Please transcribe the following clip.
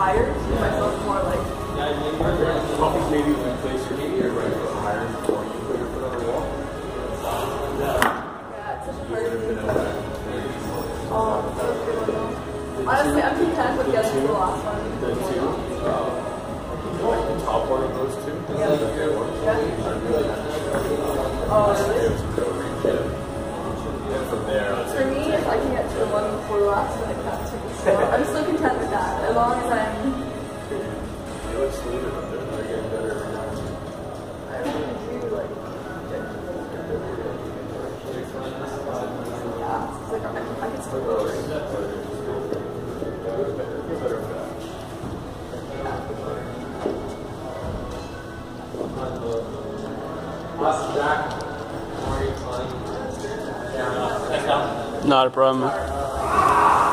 higher, to give myself more like. Probably maybe replace your knee or right foot higher before you put your foot on the wall. Yeah, it's such a hard thing. Oh, that was a good one though. Honestly, I'm content with getting to the last one. The two, like the top one of those two. Yeah. Oh, really? And from there, For me, if I can get to the one before the last one, I can't take it slow. I'm still content with that, as long as I'm. you look smoother up there. They're getting better every time. I really do like. Yeah, it's like I can still go. Not a problem.